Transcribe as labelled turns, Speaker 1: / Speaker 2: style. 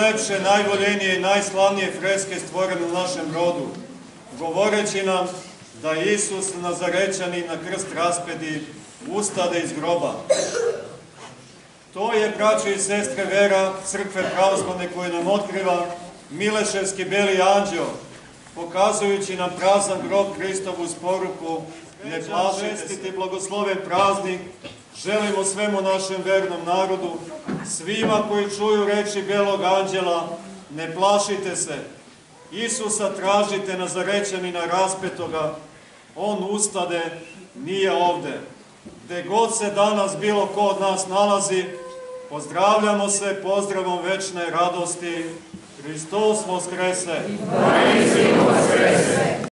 Speaker 1: najlepše, najvoljenije i najslavnije freske stvorene u našem rodu, govoreći nam da Isus Nazarećanin na krst raspedi ustade iz groba. To je, braćo i sestre, vera crkve pravoslavne koju nam otkriva Mileševski beli anđeo, pokazujući nam prazan grob Hristovu s poruku: ne plašite se. Blagosloven praznik želimo svemu našem vernom narodu, svima koji čuju reči belog anđela: ne plašite se. Isusa tražite, Nazarećanina raspetoga, on ustade, nije ovde. Gde god se danas bilo ko od nas nalazi, pozdravljamo se pozdravom večne radosti. Hristos Voskrese!